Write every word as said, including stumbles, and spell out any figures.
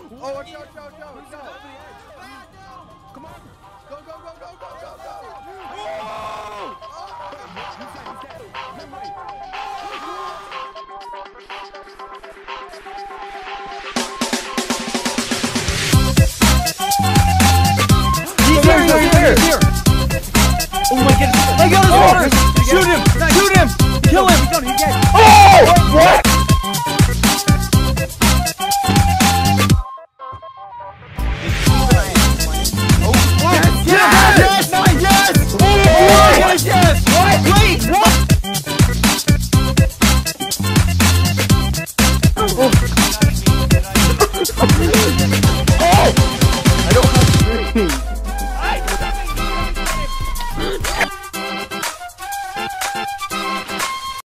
Oh, watch out, go, go, go. Come on. Go, go, go, go, go, go, go. Oh! He's dead, he's dead. Run right. He's here, he's here, he's here. Oh my goodness. Let go of the water. Shoot him, shoot him. Kill him.